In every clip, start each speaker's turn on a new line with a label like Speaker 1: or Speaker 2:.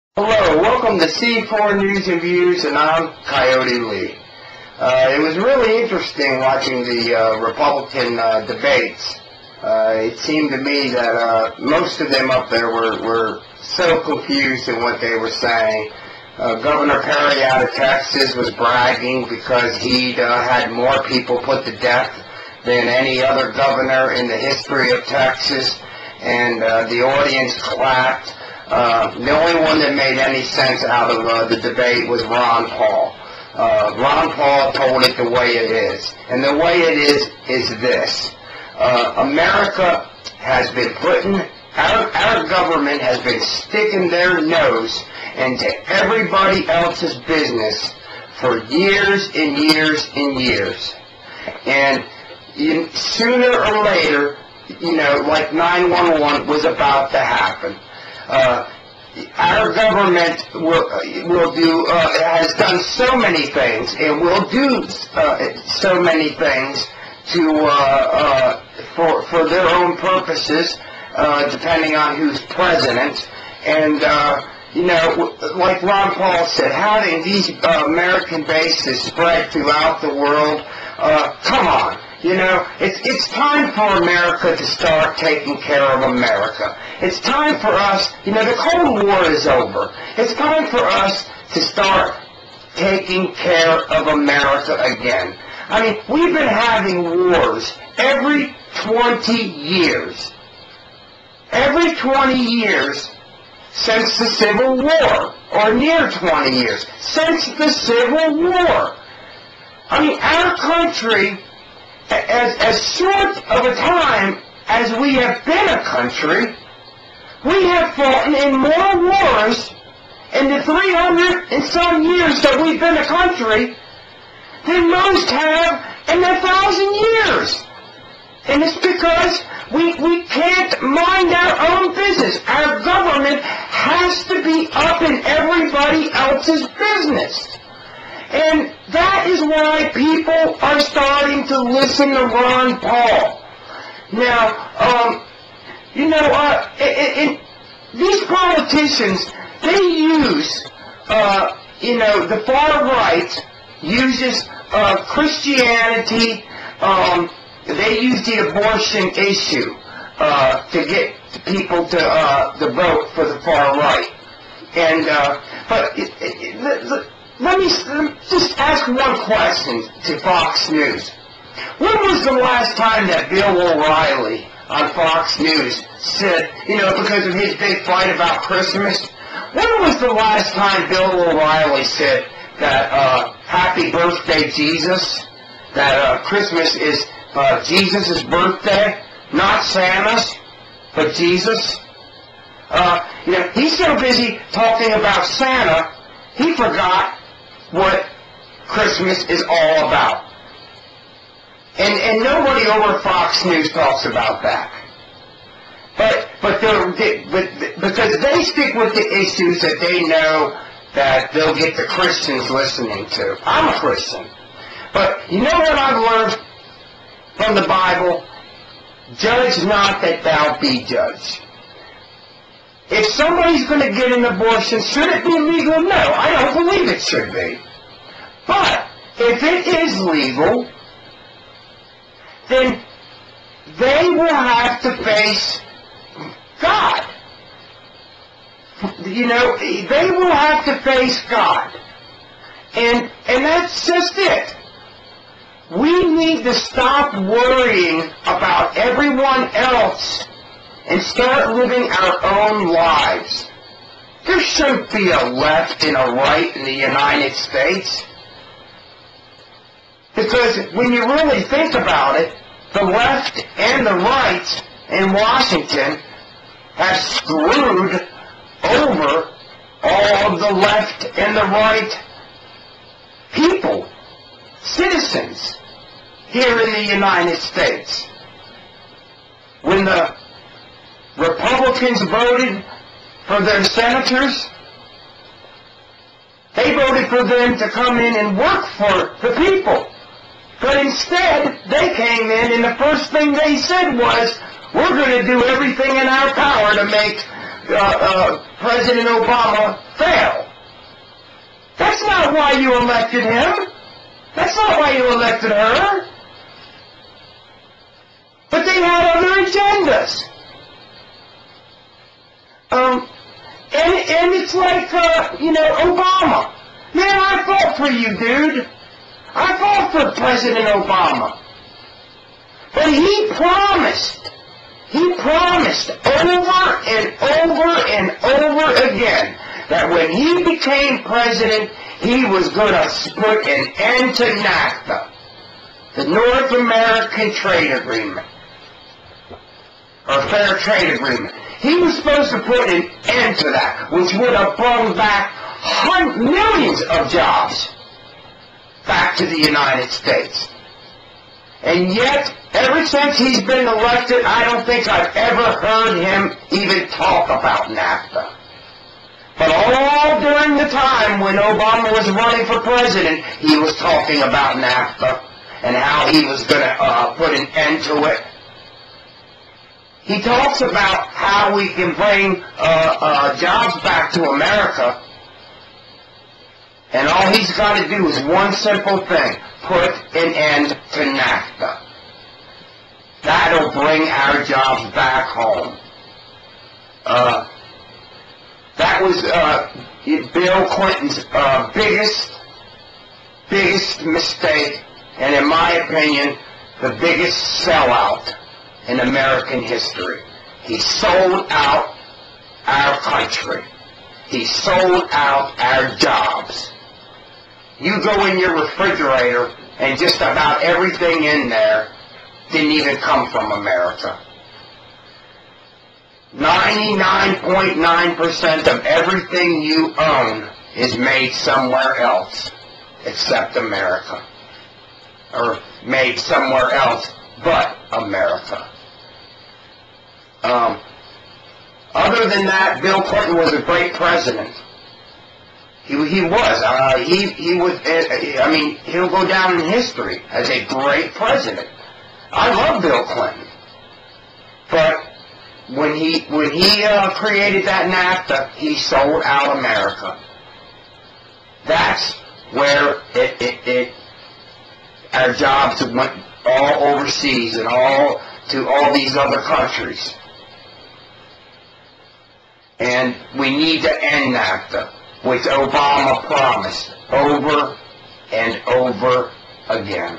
Speaker 1: Hello, welcome to C4 News and Views, and I'm Coyote Lee. It was really interesting watching the Republican debates. It seemed to me that most of them up there were so confused in what they were saying. Governor Perry out of Texas was bragging because he'd had more people put to death than any other governor in the history of Texas, and the audience clapped. The only one that made any sense out of the debate was Ron Paul. Ron Paul told it the way it is. And the way it is this. America has been our government has been sticking their nose into everybody else's business for years and years and years. And sooner or later, like 911 was about to happen. Our government has done so many things and will do so many things for their own purposes, depending on who's president. And like Ron Paul said, having these American bases spread throughout the world, come on. It's time for America to start taking care of America. It's time for us, the Cold War is over. It's time for us to start taking care of America again. I mean, we've been having wars every 20 years. Every 20 years since the Civil War, or near 20 years, since the Civil War. I mean, our country, as short of a time as we have been a country, we have fought in more wars in the 300 and some years that we've been a country than most have in 1,000 years. And it's because we can't mind our own business. Our government has to be up in everybody else's business. And that is why people are starting to listen to Ron Paul. Now, these politicians, they use, the far right uses Christianity. They use the abortion issue to get people to vote for the far right. And let me just ask one question to Fox News. When was the last time that Bill O'Reilly on Fox News said, because of his big fight about Christmas, when was the last time Bill O'Reilly said that happy birthday Jesus, that Christmas is Jesus' birthday, not Santa's, but Jesus? He's so busy talking about Santa, he forgot what Christmas is all about. And nobody over Fox News talks about that. But because they stick with the issues that they know that they'll get the Christians listening to. I'm a Christian. But you know what I've learned from the Bible? Judge not that thou be judged. If somebody's going to get an abortion, should it be legal? No, I don't believe it should be. But if it is legal, then they will have to face God. They will have to face God. And that's just it. We need to stop worrying about everyone else and start living our own lives. There shouldn't be a left and a right in the United States. Because when you really think about it, the left and the right in Washington have screwed over all of the left and the right people, citizens, here in the United States. When the Republicans voted for their senators, they voted for them to come in and work for the people. But instead, they came in and the first thing they said was, we're going to do everything in our power to make President Obama fail. That's not why you elected him. That's not why you elected her. But they had other agendas. And it's like, Obama. Man, I fought for you, dude. I fought for President Obama. But he promised over and over and over again that when he became president, he was going to put an end to NAFTA, the North American Trade Agreement, or Fair Trade Agreement. He was supposed to put an end to that, which would have brought back millions of jobs back to the United States. And yet, ever since he's been elected, I don't think I've ever heard him even talk about NAFTA. But all during the time when Obama was running for president, he was talking about NAFTA and how he was going to put an end to it. He talks about how we can bring jobs back to America, and all he's got to do is one simple thing: put an end to NAFTA. That'll bring our jobs back home. That was Bill Clinton's biggest mistake, and in my opinion, the biggest sellout in American history. He sold out our country. He sold out our jobs. You go in your refrigerator and just about everything in there didn't even come from America. 99.9% of everything you own is made somewhere else except America. Or made somewhere else but America. Other than that, Bill Clinton was a great president. He was. He was. I mean, he'll go down in history as a great president. I love Bill Clinton, but when he created that NAFTA, he sold out America. That's where our jobs went all overseas and all to all these other countries. And we need to end NAFTA, which Obama promised over and over again.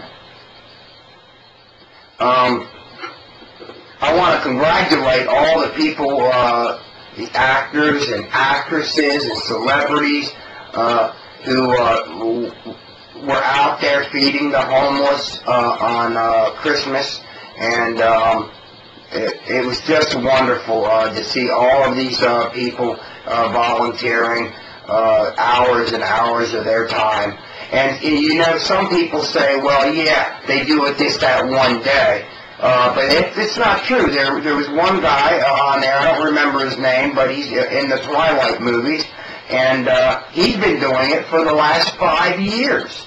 Speaker 1: I want to congratulate all the people, the actors and actresses and celebrities who were out there feeding the homeless on Christmas, and it was just wonderful to see all of these people volunteering hours and hours of their time. And some people say, well, yeah, they do it just that one day. But it's not true. There was one guy on there, I don't remember his name, but he's in the Twilight movies, and he's been doing it for the last 5 years.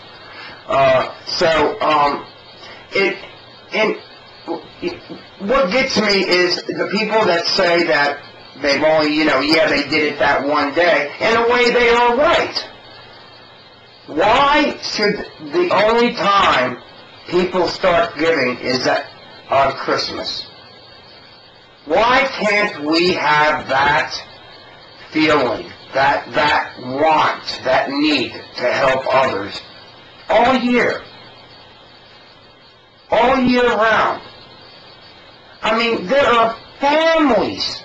Speaker 1: What gets me is the people that say that they've only, they did it that one day. In a way, they are right. Why should the only time people start giving is that on Christmas? Why can't we have that feeling, that want, that need to help others all year round? I mean, there are families,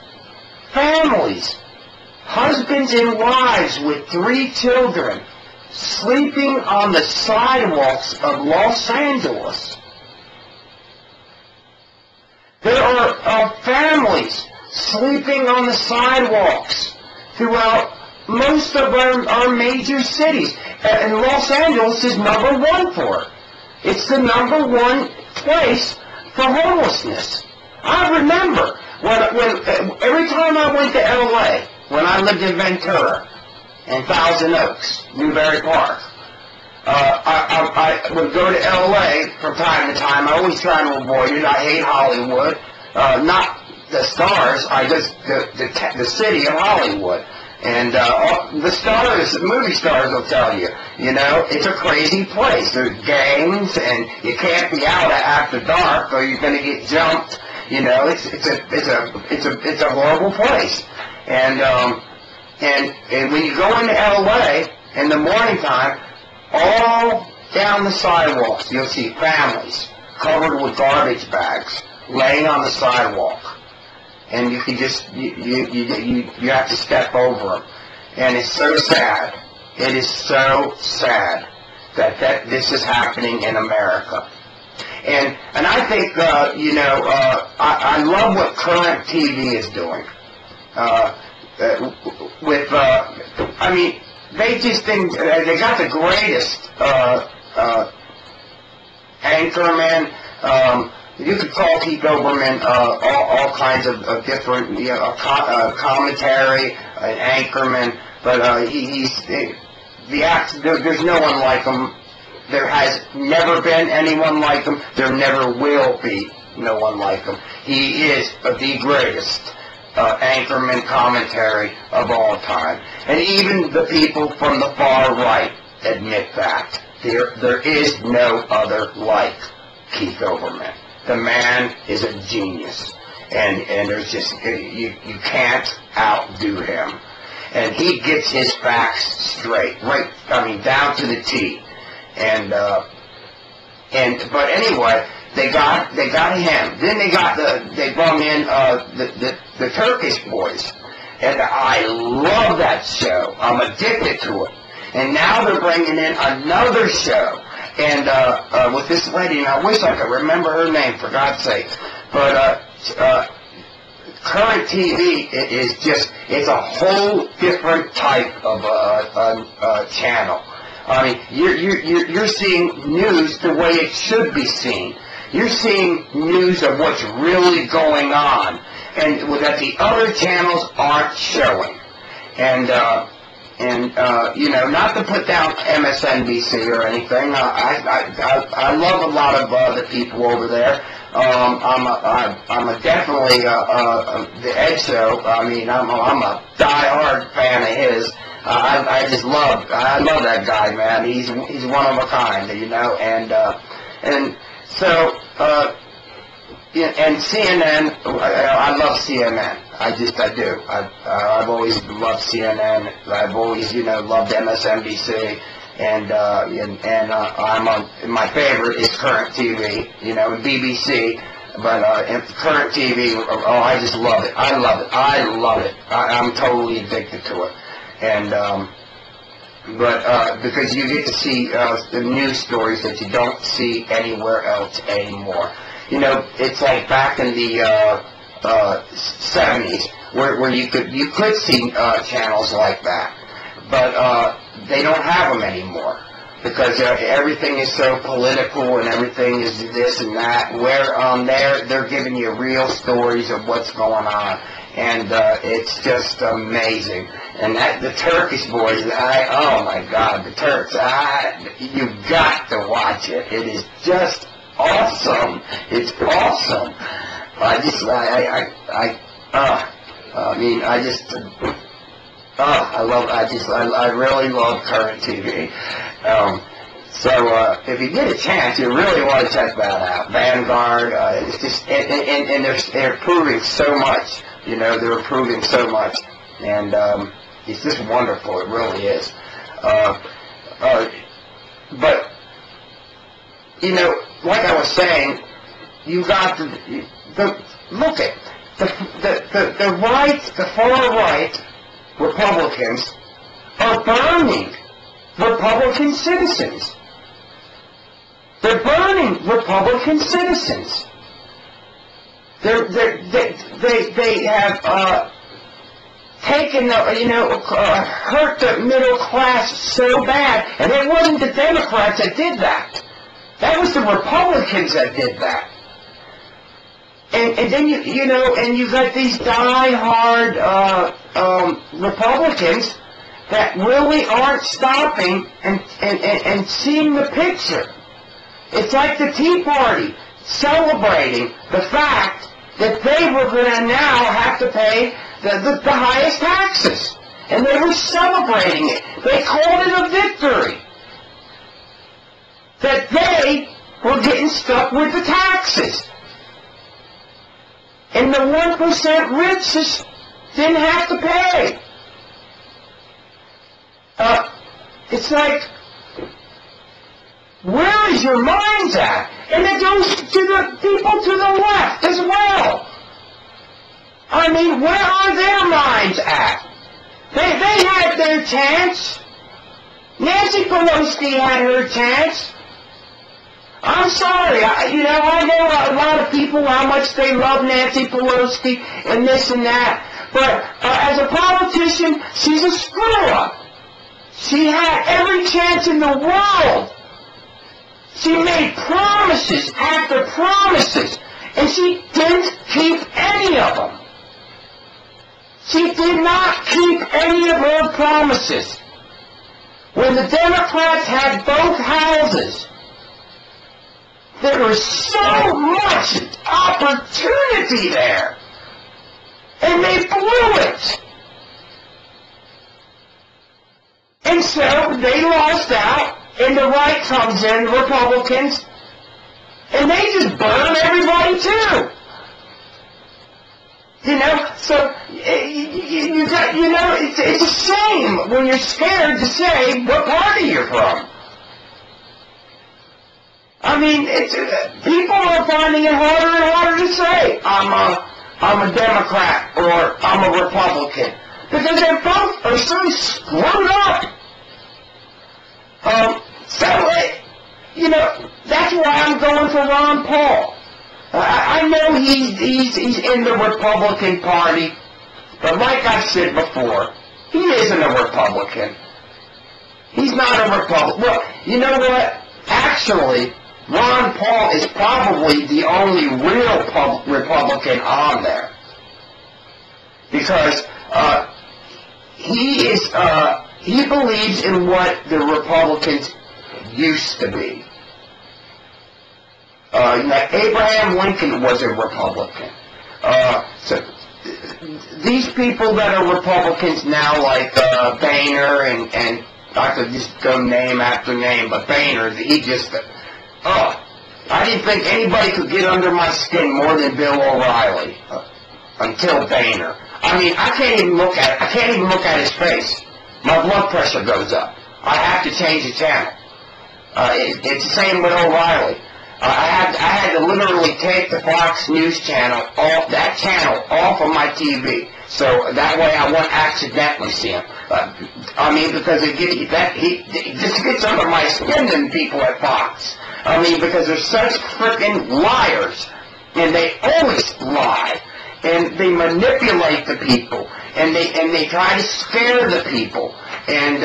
Speaker 1: husbands and wives with 3 children sleeping on the sidewalks of Los Angeles. There are families sleeping on the sidewalks throughout most of our major cities. And Los Angeles is #1 for it. It's the #1 place for homelessness. I remember when every time I went to L.A., when I lived in Ventura and Thousand Oaks, Newberry Park, I would go to L.A. from time to time. I always try to avoid it. I hate Hollywood. Not the stars, the city of Hollywood. And the stars, the movie stars will tell you, you know, it's a crazy place. There's gangs, and you can't be out after dark, or you're going to get jumped. You know, it's a horrible place. And when you go into LA in the morning time, all down the sidewalks, you'll see families covered with garbage bags laying on the sidewalk. And you can just, you have to step over them. And it's so sad. It is so sad that this is happening in America. And I think, you know, I love what current TV is doing. I mean, they just think, they got the greatest anchorman. You could call Keith Olbermann all kinds of different, you know, commentary, an anchorman, but there's no one like him. There has never been anyone like him. There never will be no one like him. He is the greatest anchorman commentary of all time. And even the people from the far right admit that. There is no other like Keith Olbermann. The man is a genius, and there's just, you can't outdo him. And he gets his facts straight, right, I mean, down to the T. But anyway, they got him. Then they brought in the Turkish boys, and I love that show. I'm addicted to it. And now they're bringing in another show. And with this lady, and I wish I could remember her name, for God's sake. But current TV is just, it's a whole different type of channel. I mean, you're seeing news the way it should be seen. You're seeing news of what's really going on, and that the other channels aren't showing. And you know, not to put down MSNBC or anything. I love a lot of the people over there. I'm definitely the Ed Show. I mean, I'm a die-hard fan of his. I love that guy, man. He's one of a kind, you know. And so yeah, and CNN, I love CNN. I do. I've always loved CNN. I've always, you know, loved MSNBC. And I'm on, my favorite is current TV, you know, and BBC. But current TV, I just love it. I love it. I'm totally addicted to it. And because you get to see the news stories that you don't see anywhere else anymore. You know, it's like back in the 70s, where you could see channels like that, but they don't have them anymore, because everything is so political and everything is this and that. Where they're giving you real stories of what's going on, and it's just amazing. And the Turkish boys, oh my God, the Turks, you've got to watch it. It is just awesome. It's awesome. I really love current TV. So if you get a chance, you really want to check that out. Vanguard, it's just, and they're improving so much. You know, they're improving so much, and it's just wonderful. It really is. But you know, like I was saying, you got to look at the right, the far right Republicans are burning Republican citizens. They're burning Republican citizens. They have taken hurt the middle class so bad, and it wasn't the Democrats that did that. That was the Republicans that did that. And then you got these die-hard Republicans that really aren't stopping and seeing the picture. It's like the Tea Party celebrating the fact that they were going to now have to pay the highest taxes. And they were celebrating it. They called it a victory. That they were getting stuck with the taxes. And the 1% richest didn't have to pay. It's like, where is your minds at? And it goes to the people to the left as well. I mean, where are their minds at? They had their chance. Nancy Pelosi had her chance. I'm sorry, I know a lot of people how much they love Nancy Pelosi and this and that, but as a politician, she's a screw-up. She had every chance in the world. She made promises after promises, and she didn't keep any of them. She did not keep any of her promises. When the Democrats had both houses, there was so much opportunity there, and they blew it. And so they lost out, and the right comes in, the Republicans, and they just burn everybody too. So it's a shame when you're scared to say what party you're from. I mean, people are finding it harder and harder to say, I'm a Democrat or I'm a Republican, because they both are so screwed up. That's why I'm going for Ron Paul. I know he's in the Republican Party, but like I've said before, he isn't a Republican. He's not a Republican. Well, you know what? Actually, Ron Paul is probably the only real Republican on there, because he believes in what the Republicans used to be. Abraham Lincoln was a Republican. So these people that are Republicans now, like Boehner, and I could just go name after name, but Boehner, he just, I didn't think anybody could get under my skin more than Bill O'Reilly until Boehner. I mean, I can't even look at his face. My blood pressure goes up. I have to change the channel. It's the same with O'Reilly. I had to literally take the Fox News channel off of my TV, so that way I won't accidentally see him. Because he just gets under my skin than people at Fox. Because they're such freaking liars, and they always lie, and they manipulate the people, and they try to scare the people, and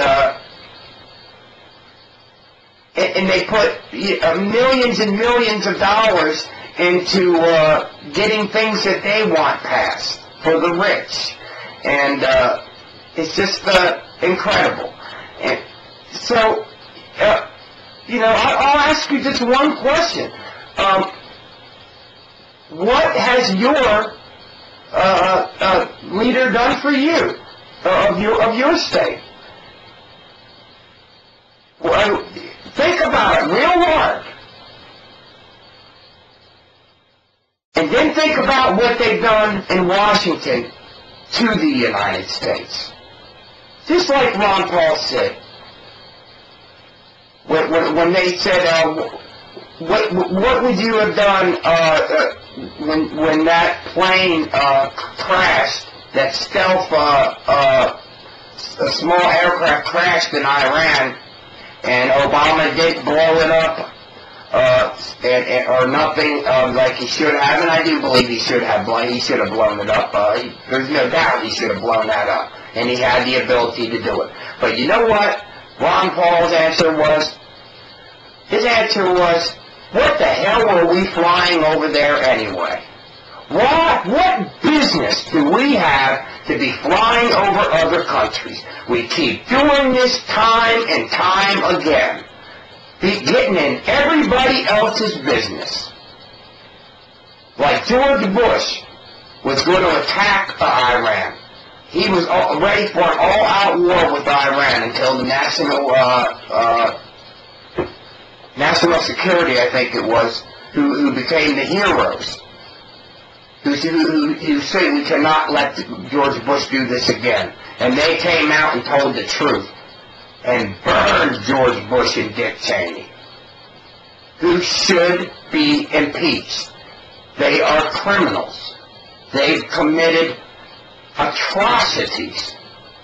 Speaker 1: they put millions and millions of dollars into getting things that they want passed for the rich, and it's just incredible. And so, I'll ask you just one question: what has your leader done for you of your state? Well, think about it real hard. And then think about what they've done in Washington to the United States. Just like Ron Paul said. When they said, what would you have done when that plane crashed, that stealth a small aircraft crashed in Iran, and Obama did blow it up, or nothing like he should have, and I do believe he should have blown it up. There's no doubt he should have blown that up, and he had the ability to do it. But you know what Ron Paul's answer was? His answer was, what the hell were we flying over there anyway? What business do we have to be flying over other countries? We keep doing this time and time again. Getting in everybody else's business. Like George Bush was going to attack Iran. he was ready for an all-out war with Iran until the national security, I think it was, who became the heroes, who said we cannot let George Bush do this again. And they came out and told the truth and burned George Bush and Dick Cheney, who should be impeached. They are criminals. They've committed atrocities.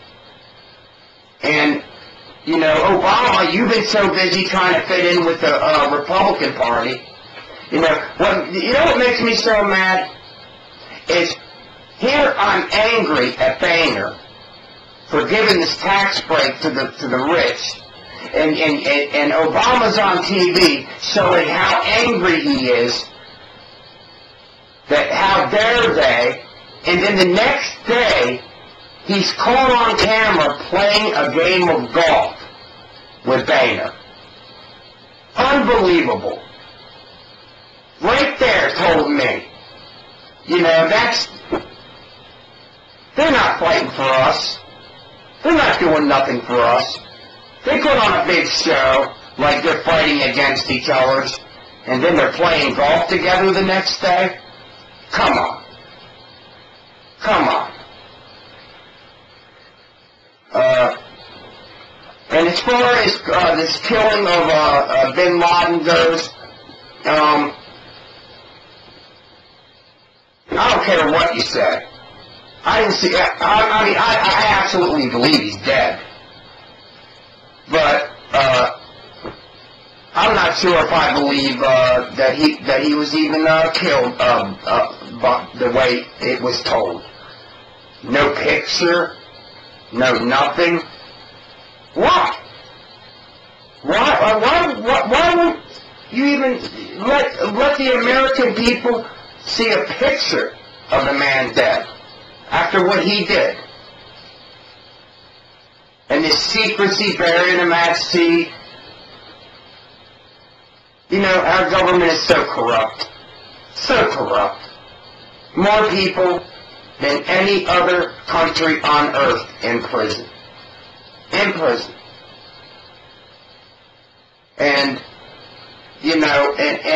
Speaker 1: And, you know, Obama, you've been so busy trying to fit in with the Republican Party. You know what makes me so mad is here I'm angry at Boehner for giving this tax break to the rich, and Obama's on TV showing how angry he is, that how dare they, and then the next day he's caught on camera playing a game of golf with Boehner. Unbelievable. Right there told me, you know, they're not fighting for us. They're not doing nothing for us. They put on a big show like they're fighting against each other, and then they're playing golf together the next day. Come on. Come on. And as far as this killing of Bin Laden goes, I don't care what you say. I didn't see. I absolutely believe he's dead. But I'm not sure if I believe that he was even killed the way it was told. No picture, no nothing. Why? Why would you even let the American people see a picture of the man dead after what he did? And this secrecy, burying him at sea. You know, our government is so corrupt. So corrupt. More people than any other country on earth in prison. In prison. And, you know,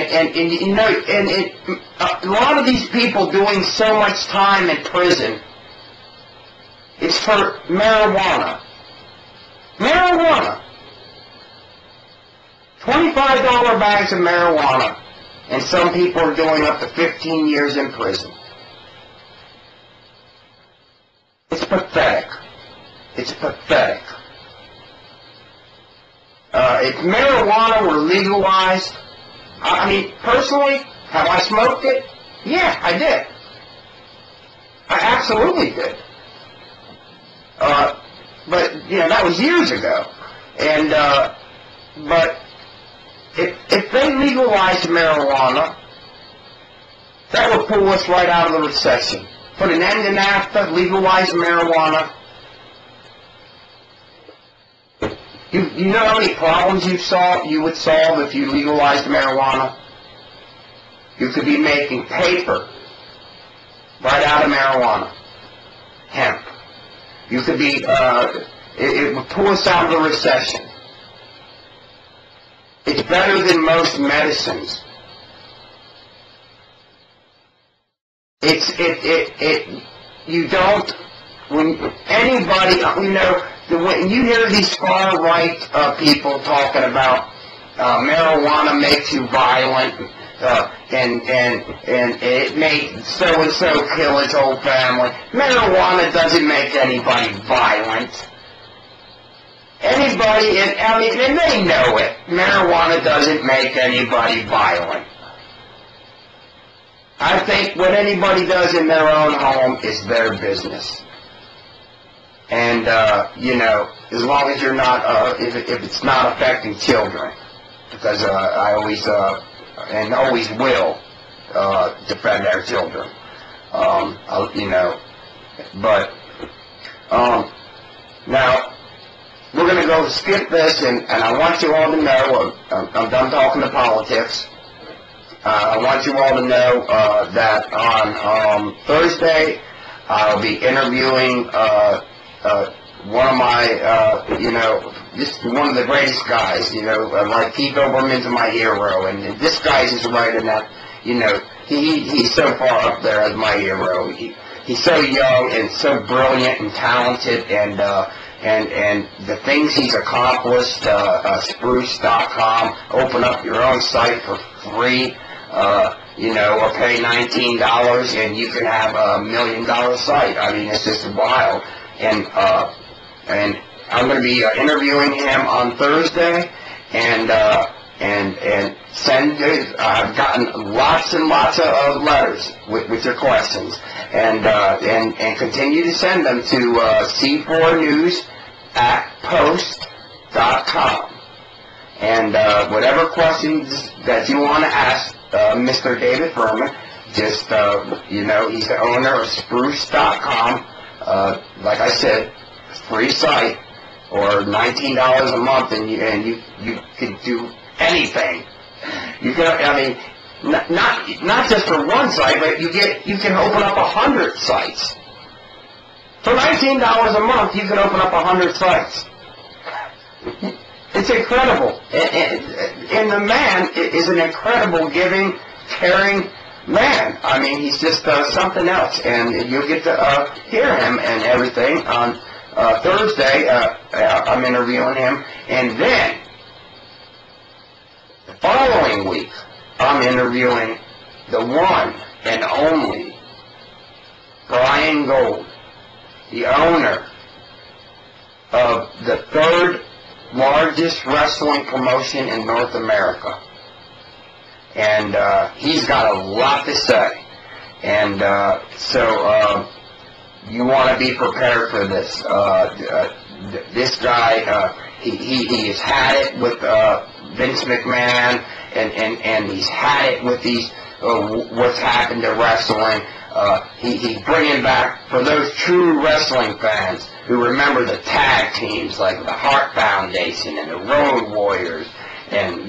Speaker 1: a lot of these people doing so much time in prison, it's for marijuana. Marijuana. $25 bags of marijuana. And some people are doing up to 15 years in prison. It's pathetic. It's pathetic. If marijuana were legalized, I mean, personally, have I smoked it? Yeah, I did. I absolutely did. But, you know, that was years ago. And, but if they legalized marijuana, that would pull us right out of the recession. Put an end to NAFTA, legalize marijuana. You know how many problems you would solve if you legalized marijuana? You could be making paper right out of marijuana. Hemp. You could be, it would pull us out of the recession. It's better than most medicines. You don't, when anybody, you know, when you hear these far-right people talking about marijuana makes you violent, and it made so-and-so kill his whole family. Marijuana doesn't make anybody violent. Anybody, and they know it, marijuana doesn't make anybody violent. I think what anybody does in their own home is their business. And, you know, as long as you're not, if it's not affecting children, because I always, and always will, defend our children. You know, but, now, we're going to go skip this, and I want you all to know, I'm done talking to politics. I want you all to know that on Thursday, I'll be interviewing one of my, just one of the greatest guys, like Keith Olbermann's my hero, and this guy's just right in that, he's so far up there as my hero. He's so young and so brilliant and talented, and the things he's accomplished, spruce.com, open up your own site for free, or pay $19 and you can have $1 million site. I mean, it's just wild. And I'm going to be interviewing him on Thursday, and I've gotten lots and lots of letters with your questions, and continue to send them to c4news@post.com. And whatever questions that you want to ask Mr. David Furman, just, he's the owner of spruce.com. Like I said, free site, or $19 a month, and you can do anything. You can, not just for one site, but you can open up 100 sites. For $19 a month, you can open up 100 sites. It's incredible. And the man is an incredible, giving, caring man. I mean, he's just something else. And you'll get to hear him and everything on Thursday. I'm interviewing him. And then, the following week, I'm interviewing the one and only Brian Gold, the owner of the third largest wrestling promotion in North America. And he's got a lot to say. And so you want to be prepared for this. This guy, he has had it with Vince McMahon, and he's had it with these what's happened to wrestling. He's bringing back, for those true wrestling fans who remember the tag teams like the Hart Foundation and the Road Warriors, and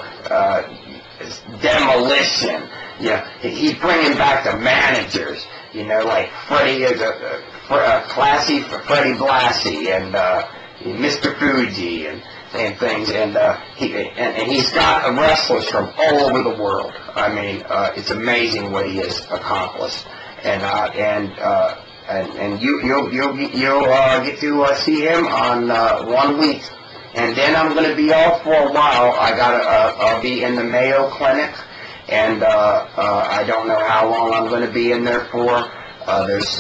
Speaker 1: Demolition. He's bringing back the managers. Like Freddie is a classy for Freddie Blassie, and Mr. Fuji, and things, and he's got wrestlers from all over the world. I mean, it's amazing what he has accomplished, and you'll get to see him on 1 week, and then I'm going to be off for a while. I'll be in the Mayo Clinic, and I don't know how long I'm going to be in there for. There's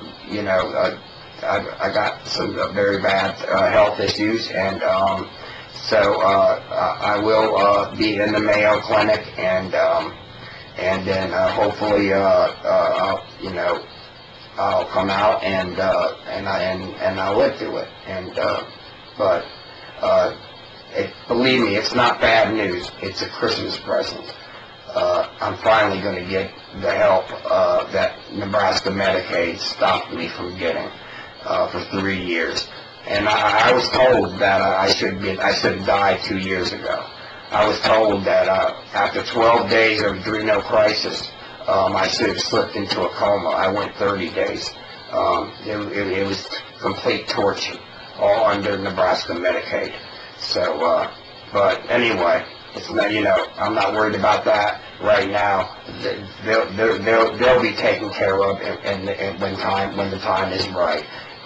Speaker 1: I got some very bad health issues, and so I will be in the Mayo Clinic, and then hopefully I'll come out and I'll live through it. And but believe me, it's not bad news. It's a Christmas present. I'm finally going to get the help that Nebraska Medicaid stopped me from getting for 3 years. And I was told that I should have died 2 years ago. I was told that after 12 days of adrenal crisis, I should have slipped into a coma. I went 30 days. It was complete torture, all under Nebraska Medicaid. So, but anyway, it's not, I'm not worried about that right now. They'll be taken care of when the time is right.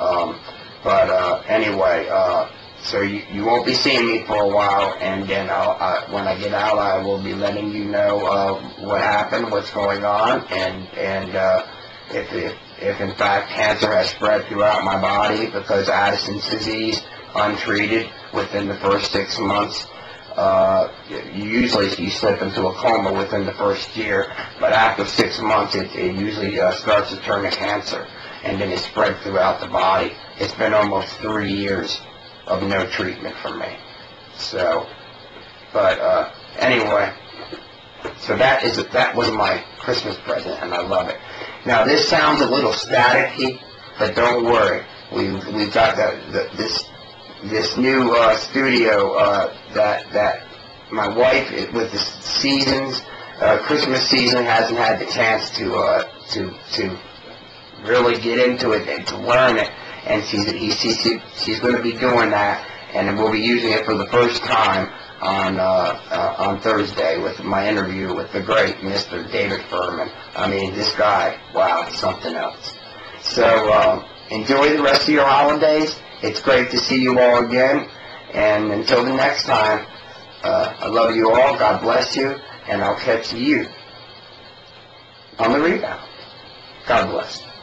Speaker 1: Anyway, so you won't be seeing me for a while, and then when I get out, I will be letting you know what happened, what's going on, and if in fact cancer has spread throughout my body, because Addison's disease, untreated, within the first 6 months, usually you slip into a coma within the first year, but after 6 months it usually starts to turn to cancer, and then it spread throughout the body. It's been almost 3 years of no treatment for me. So, but anyway, so that was my Christmas present, and I love it. Now this sounds a little staticky, but don't worry. We've got this new studio that my wife, with the seasons, Christmas season, hasn't had the chance to really get into it and to learn it. And she's going to be doing that, and we'll be using it for the first time on Thursday with my interview with the great Mr. David Furman. I mean, this guy, wow, something else. So enjoy the rest of your holidays. It's great to see you all again. And until the next time, I love you all. God bless you. And I'll catch you on the rebound. God bless.